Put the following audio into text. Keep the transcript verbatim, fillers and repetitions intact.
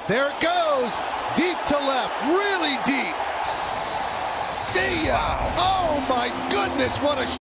There it goes. Deep to left. Really deep. See ya. Oh, my goodness. What a